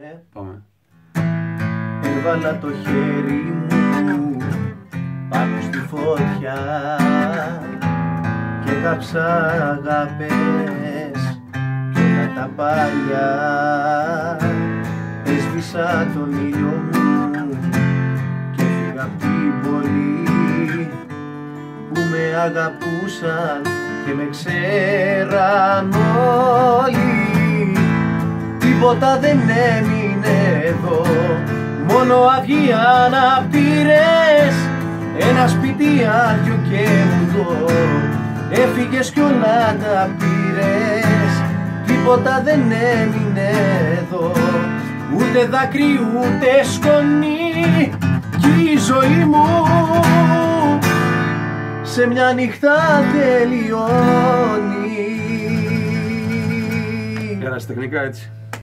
Πάμε. Έβαλα το χέρι μου πάνω στη φωτιά και γράψα αγάπες κι όλα τα παλιά. Έσβησα τον ήλιο μου και φύγα απ' την πόλη που με αγαπούσαν και με ξέραν όλοι. Τίποτα δεν έμεινε εδώ, μόνο αυγοί αναπήρες, ένα σπίτι άδειο και μουδό. Έφυγες κι όλα τα πήρες, τίποτα δεν έμεινε εδώ, ούτε δάκρυ ούτε σκονή. Κι η ζωή μου σε μια νύχτα τελειώνει. Ερασιτεχνικά έτσι.